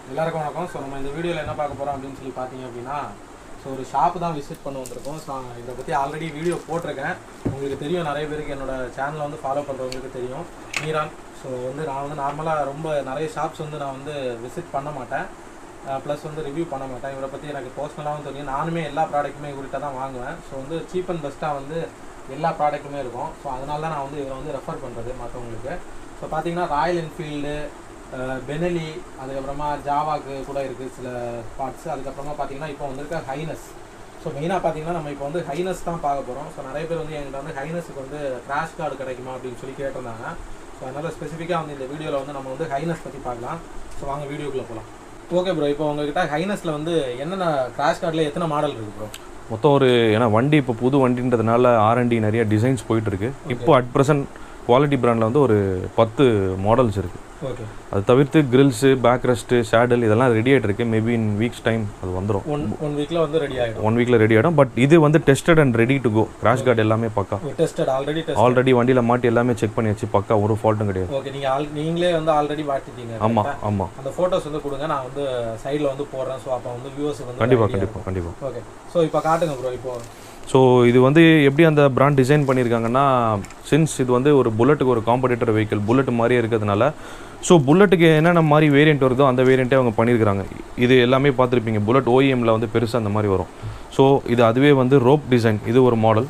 எல்லாருக்கும் வணக்கம். ஸோ நம்ம இந்த வீடியோவில் என்ன பார்க்க போகிறோம் அப்படின்னு சொல்லி பார்த்தீங்க அப்படின்னா, ஸோ ஒரு ஷாப்பு தான் விசிட் பண்ண வந்திருக்கோம். ஸோ இதை பற்றி ஆல்ரெடி வீடியோ போட்டிருக்கேன். உங்களுக்கு தெரியும், நிறைய பேருக்கு என்னோடய சேனலை வந்து ஃபாலோ பண்ணுறவங்களுக்கு தெரியும், மீரான். ஸோ நான் வந்து நார்மலாக ரொம்ப நிறைய ஷாப்ஸ் வந்து நான் வந்து விசிட் பண்ண மாட்டேன், ப்ளஸ் வந்து ரிவ்யூ பண்ண மாட்டேன். இவரை பற்றி எனக்கு பர்சனலாகவும் தெரியும். நானுமே எல்லா ப்ராடக்ட்டுமே இவர்கிட்ட தான் வாங்குவேன். ஸோ வந்து சீப் அண்ட் பெஸ்ட்டாக வந்து எல்லா ப்ராடக்ட்டுமே இருக்கும். ஸோ அதனால தான் நான் வந்து இவரை வந்து ரெஃபர் பண்ணுறது மற்றவங்களுக்கு. ஸோ பார்த்தீங்கன்னா ராயல் என்ஃபீல்டு, பெனலி, அதுக்கப்புறமா ஜாவாக்கு கூட இருக்குது சில பார்ட்ஸு. அதுக்கப்புறமா பார்த்தீங்கன்னா இப்போ வந்திருக்க ஹைனஸ். ஸோ மெயினாக பார்த்தீங்கன்னா நம்ம இப்போ வந்து ஹைனஸ் தான் பார்க்க போகிறோம். ஸோ நிறைய பேர் வந்து எங்கிட்ட வந்து ஹைனஸுக்கு வந்து கிராஷ் கார்டு கிடைக்குமா அப்படின்னு சொல்லி கேட்டிருந்தாங்க. ஸோ அதனால் ஸ்பெசிஃபிக்காக வந்து இந்த வீடியோவில் வந்து நம்ம வந்து ஹைனஸ் பற்றி பார்க்கலாம். ஸோ வாங்க வீடியோக்குள்ளே போகலாம். ஓகே ப்ரோ, இப்போ உங்ககிட்ட ஹைனஸில் வந்து என்னென்ன கிராஷ் கார்டில் எத்தனை மாடல் இருக்குது ப்ரோ? மொத்தம் ஒரு ஏன்னா வண்டி இப்போ புது வண்டின்றதுனால R&D நிறைய டிசைன்ஸ் போயிட்டுருக்கு. இப்போ அட் ப்ரெசன்ட் குவாலிட்டி பிராண்டில் வந்து ஒரு 10 மாடல்ஸ் இருக்குது. ஓகே, அது தவிர்த்து கிரில்ஸு, பேக் ரெஸ்ட்டு, சேடல் இதெல்லாம் ரெடி ஆகிட்டு இருக்கு. மேபி இன் வீக்ஸ் டைம் அது வந்துடும். ஒன் வீக்கில் வந்து ரெடி ஆகிடும். 1 வீக்கில் ரெடி ஆகிடும். பட் இது வந்து tested and ready to go. Crash guard எல்லாமே பக்கா டெஸ்டட், ஆல்ரெடி வண்டியில் மாட்டி எல்லாமே செக் பண்ணி வச்சு பக்கா, ஒரு ஃபால்ட்டும் கிடையாது. ஓகே, நீங்களே வந்து ஆல்ரெடி மாட்டிட்டீங்க. ஆமாம். அந்த ஃபோட்டோஸ் வந்து கொடுங்க, நான் வந்து சைடில் வந்து போடுறேன். ஸோ அப்போ வந்து வியூவர்ஸ் வந்து கண்டிப்பாக. ஓகே, ஸோ இப்போ காட்டுங்க ப்ரோ. இப்போ ஸோ இது வந்து எப்படி அந்த பிராண்ட் டிசைன் பண்ணியிருக்காங்கன்னா, சின்ஸ் இது வந்து ஒரு புல்லட்டுக்கு ஒரு காம்படிட்டர் வெஹிக்கிள், புல்லட் மாதிரியே இருக்கிறதுனால, ஸோ புல்லட்டுக்கு என்னென்ன மாதிரி வேரியண்ட் வருதோ அந்த வேரியண்ட்டே அவங்க பண்ணியிருக்கிறாங்க. இது எல்லாமே பார்த்துருப்பீங்க, புல்லட் OEMல வந்து பெருசாக அந்த மாதிரி வரும். ஸோ இது அதுவே வந்து ரோப் டிசைன், இது ஒரு மாடல்.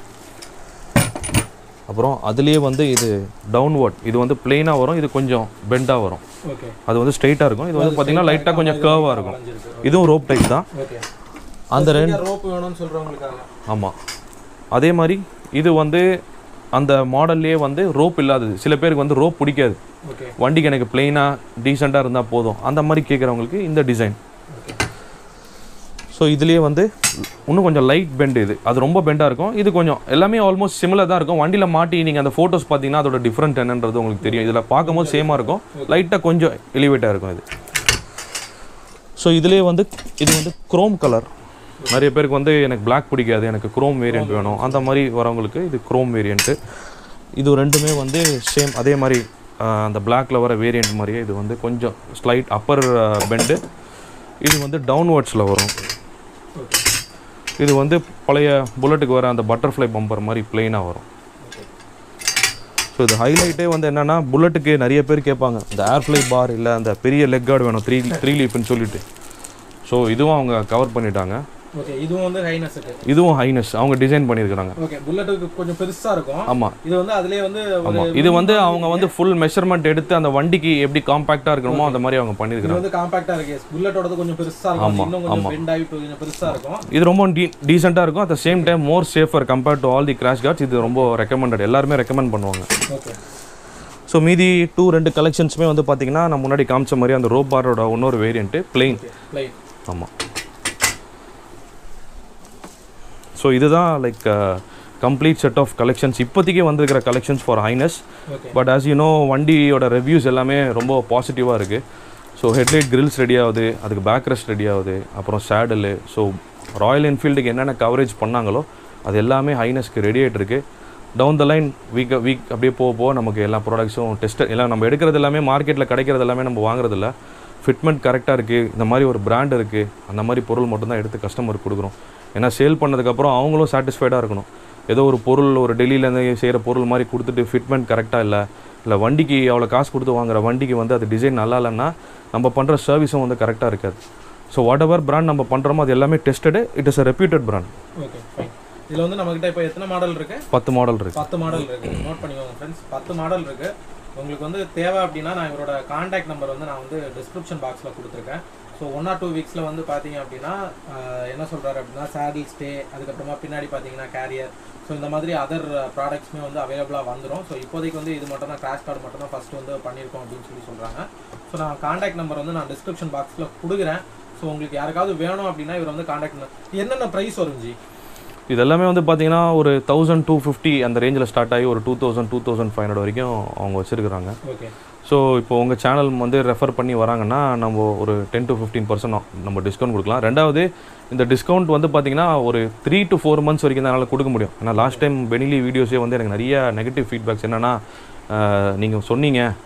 அப்புறம் அதுலேயே வந்து இது டவுன்வர்ட், இது வந்து பிளெயினாக வரும், இது கொஞ்சம் பெண்டாக வரும். அது வந்து ஸ்ட்ரைட்டாக இருக்கும். இது வந்து பார்த்தீங்கன்னா லைட்டாக கொஞ்சம் கர்வாக இருக்கும். இதுவும் ரோப் டைப் தான். அந்த ரெண்டு ரோப் வேணும்னு சொல்கிறவங்களுக்காக. ஆமாம், அதே மாதிரி இது வந்து அந்த மாடல்லையே வந்து ரோப் இல்லாதது. சில பேருக்கு வந்து ரோப் பிடிக்காது, வண்டிக்கு எனக்கு பிளெயினாக டீசெண்டாக இருந்தால் போதும், அந்த மாதிரி கேட்குறவங்களுக்கு இந்த டிசைன். ஸோ இதுலேயே வந்து இன்னும் கொஞ்சம் லைட் பெண்ட், அது ரொம்ப பெண்டாக இருக்கும். இது கொஞ்சம் எல்லாமே ஆல்மோஸ்ட் சிமிலர் தான் இருக்கும். வண்டியில் மாட்டி நீங்கள் அந்த ஃபோட்டோஸ் பார்த்தீங்கன்னா அதோட டிஃப்ரெண்ட் என்னன்றது உங்களுக்கு தெரியும். இதில் பார்க்கும்போது சேமாக இருக்கும், லைட்டாக கொஞ்சம் எலிவேட்டாக இருக்கும் இது. ஸோ இதுலேயே வந்து இது வந்து குரோம் கலர். நிறைய பேருக்கு வந்து எனக்கு பிளாக் பிடிக்காது, எனக்கு குரோம் வேரியண்ட் வேணும், அந்த மாதிரி வரவங்களுக்கு இது குரோம் வேரியண்ட்டு. இது ரெண்டுமே வந்து சேம் அதே மாதிரி அந்த பிளாக்ல வர வேரியண்ட் மாதிரியே. இது வந்து கொஞ்சம் ஸ்லைட் அப்பர் பெண்டு, இது வந்து டவுன்வர்ட்ஸில் வரும். இது வந்து பழைய புல்லட்டுக்கு வர அந்த பட்டர்ஃப்ளை பம்பர் மாதிரி பிளெயினாக வரும். ஸோ இது ஹைலைட்டே வந்து என்னென்னா, புல்லட்டுக்கு நிறைய பேர் கேட்பாங்க இந்த ஏர்ஃப்ளை பார் இல்லை அந்த பெரிய லெக் கார்டு வேணும், த்ரீ லீஃப்னு சொல்லிட்டு. ஸோ இதுவும் அவங்க கவர் பண்ணிட்டாங்க. ஓகே, இதுவும் வந்து ஹைனஸ்க்கு, இதுவும் ஹைனஸ் அவங்க டிசைன் பண்ணியிருக்காங்க. ஓகே, புல்லட்டுக்கு கொஞ்சம் பெருசாக இருக்கும். ஆமாம், இது வந்து அதுலேயே வந்து இது வந்து அவங்க வந்து ஃபுல் மெஷர்மெண்ட் எடுத்து அந்த வண்டிக்கு எப்படி காம்பாக்டாக இருக்கணுமோ அந்த மாதிரி அவங்க பண்ணியிருக்காங்க. இது வந்து காம்பாக்டாக இருக்கு. புல்லட்டோடது கொஞ்சம் பெருசாக இருக்கும், இன்னும் கொஞ்சம் பெண்ட் ஆகி கொஞ்சம் பெருசாக இருக்கும். இது ரொம்ப டீசெண்டாக இருக்கும். At the same time more safer compared to all the crash guards. இது ரொம்ப ரெக்கமெண்டட், எல்லாருமே ரெக்கமெண்ட் பண்ணுவாங்க. ஓகே, ஸோ மீதி 2 கலெக்ஷன்ஸுமே வந்து பார்த்தீங்கன்னா நான் முன்னாடி காமிச்ச மாதிரி அந்த ரோப் பாரோட இன்னொரு வேரியண்ட்டு பிளெயின். ஆமாம், ஸோ இதுதான் like complete set of collections இப்போதைக்கு வந்திருக்கிற collections for Hness. But as you know, வண்டியோட ரிவ்யூஸ் எல்லாமே ரொம்ப பாசிட்டிவாக இருக்குது. ஸோ ஹெட்லைட் கிரில்ஸ் ரெடி ஆகுது, அதுக்கு பேக் ரெஸ்ட் ரெடி ஆகுது, அப்புறம் சேடலு. ஸோ ராயல் என்ஃபீல்டுக்கு என்னென்ன கவரேஜ் பண்ணாங்களோ அது எல்லாமே ஹைனஸ்க்கு ரெடி ஆகிட்டு இருக்குது. டவுன் த லைன் வீக் அப்படியே போக நமக்கு எல்லா ப்ராடக்ட்ஸும் டெஸ்ட் எல்லாம் நம்ம எடுக்கிறது எல்லாமே மார்க்கெட்டில் கிடைக்கிறது எல்லாமே நம்ம வாங்குறதில்ல. ஃபிட்மெண்ட் கரெக்டாக இருக்குது, இந்த மாதிரி ஒரு பிராண்ட் இருக்குது, அந்த மாதிரி பொருள் மட்டும்தான் எடுத்து கஸ்டமருக்கு கொடுக்குறோம். ஏன்னா சேல் பண்ணதுக்கப்புறம் அவங்களும் சாட்டிஸ்ஃபைடாக இருக்கணும். ஏதோ ஒரு பொருள் ஒரு டெல்லியிலேருந்து செய்கிற பொருள் மாதிரி கொடுத்துட்டு ஃபிட்மெண்ட் கரெக்டாக இல்லை வண்டிக்கு அவ்வளோ காசு கொடுத்து வாங்குற வண்டிக்கு வந்து அது டிசைன் நல்லா இல்லைன்னா நம்ம பண்ணுற சர்வீஸும் வந்து கரெக்டாக இருக்காது. ஸோ வாட் எவர் பிராண்ட் நம்ம பண்ணுறோமோ அது எல்லாமே tested, it is a reputed brand. Okay, fine. இதில் வந்து நம்மகிட்ட இப்போ எத்தனை மாடல் இருக்குது? 10 மாடல் இருக்குது. 10 மாடல் இருக்குது. நோட் பண்ணிக்கோங்க ஃப்ரெண்ட்ஸ், 10 மாடல் இருக்குது. உங்களுக்கு வந்து தேவை அப்படின்னா நான் இவரோட கான்டாக்ட் நம்பர் வந்து நான் வந்து டிஸ்கிரிப்ஷன் பாக்ஸில் கொடுத்துருக்கேன். ஸோ 1 or 2 வீக்ஸில் வந்து பார்த்தீங்க அப்படின்னா என்ன சொல்கிறாரு அப்படின்னா, சேடில் ஸ்டே, அதுக்கப்புறமா பின்னாடி பார்த்தீங்கன்னா கேரியர், ஸோ இந்த மாதிரி அதர் ப்ராடக்ட்ஸுமே வந்து அவைலபிளாக வந்துடும். ஸோ இப்போதைக்கு வந்து இது மட்டும் தான், கிராஷ் கார்டு மட்டும் தான் ஃபஸ்ட்டு வந்து பண்ணியிருக்கோம் அப்படின்னு சொல்லி சொல்கிறாங்க. ஸோ நான் கான்டாக்ட் நம்பர் வந்து நான் டிஸ்கிரிப்ஷன் பாக்ஸில் கொடுக்குறேன். ஸோ உங்களுக்கு யாருக்காவது வேணும் அப்படின்னா இவர் வந்து கான்டாக்ட். என்னென்ன ப்ரைஸ் வரும் ஜி? இது எல்லாமே வந்து பார்த்தீங்கன்னா ஒரு 1250 அந்த ரேஞ்சில் ஸ்டார்ட் ஆகி ஒரு 2500 வரைக்கும் அவங்க வச்சுருக்குறாங்க. ஓகே, ஸோ இப்போ உங்கள் சேனல் வந்து ரெஃபர் பண்ணி வராங்கன்னா நம்ம ஒரு 10 to 15% நம்ம டிஸ்கவுண்ட் கொடுக்கலாம். ரெண்டாவது இந்த டிஸ்கவுண்ட் வந்து பார்த்தீங்கன்னா ஒரு 3 to 4 months வரைக்கும் தான் என்னால் கொடுக்க முடியும். ஏன்னா லாஸ்ட் டைம் பெனிலி வீடியோஸே வந்து எனக்கு நிறைய நெகட்டிவ் ஃபீட்பேக்ஸ் என்னென்னா, நீங்கள் சொன்னீங்க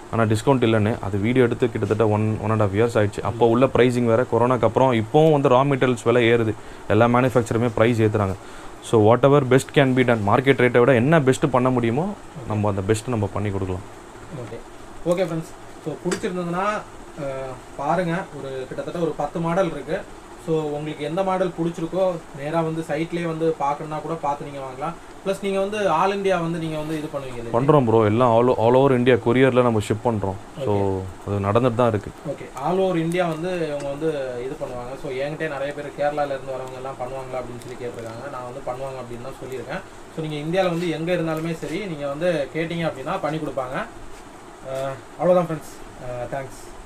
ஆனால் டிஸ்கவுண்ட் இல்லைன்னு அது வீடியோ எடுத்து கிட்டத்தட்ட 1.5 இயர்ஸ் ஆயிடுச்சு. அப்போ உள்ள ப்ரைஸிங் வேறு, கொரோனாக்கு அப்புறம் இப்போவும் வந்து ரா மெட்டீரியல்ஸ் விலை ஏறுது, எல்லா மேனுஃபேக்சருமே ப்ரைஸ் ஏற்றுறாங்க. So whatever best can be done, market ரேட்டை விட என்ன பெஸ்ட்டு பண்ண முடியுமோ நம்ம அந்த பெஸ்ட்டு நம்ம பண்ணி கொடுக்கலாம். ஓகே ஃப்ரெண்ட்ஸ், ஸோ பிடிச்சிருந்ததுன்னா பாருங்கள். ஒரு கிட்டத்தட்ட ஒரு 10 மாடல் இருக்குது. ஸோ உங்களுக்கு எந்த மாடல் பிடிச்சிருக்கோ நேராக வந்து சைட்லேயே வந்து பார்க்கணுன்னா கூட பார்த்து நீங்கள் வாங்கலாம். ப்ளஸ் நீங்கள் வந்து ஆல் இண்டியா வந்து நீங்கள் வந்து இது பண்ணுவீங்க? பண்ணுறோம் ப்ரோ, எல்லாம் ஆல் ஓவர் இந்தியா கொரியரில் நம்ம ஷிப் பண்ணுறோம். ஸோ அது நடந்துட்டு தான் இருக்குது. ஓகே, ஆல் ஓவர் இந்தியா வந்து இவங்க வந்து இது பண்ணுவாங்க. ஸோ என்கிட்டே நிறைய பேர் கேரளாவிலேருந்து வரவங்க எல்லாம் பண்ணுவாங்களா அப்படின்னு சொல்லி கேட்டிருக்காங்க. நான் வந்து பண்ணுவாங்க அப்படின்னு தான் சொல்லியிருக்கேன். ஸோ நீங்கள் இந்தியாவில் வந்து எங்கே இருந்தாலுமே சரி நீங்கள் வந்து கேட்டிங்க அப்படின்னா பண்ணி கொடுப்பாங்க. அவ்வளோதான் ஃப்ரெண்ட்ஸ், தேங்க்ஸ்.